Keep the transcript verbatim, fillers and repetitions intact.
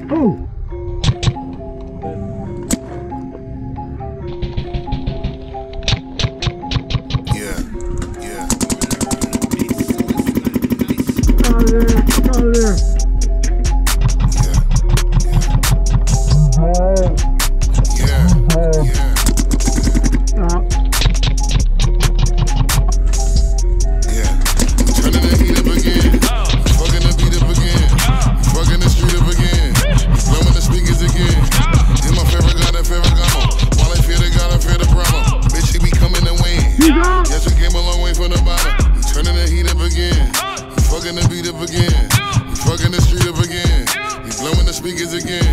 Oh! Yeah, yeah. Out of there, out of there. Yeah, yeah, yeah. Stop. Yeah. Turning the heat up again. Fucking the beat up again. Fucking the street up again. Blowing the speakers again. In my favorite God, that favorite gamo. While I fear the God, I fear the Brahma. Bitch, he be coming to win. Yes, we came a long way from the bottom. We turning the heat up again. We fucking the beat up again. We fucking the street up again. We blowing the speakers again.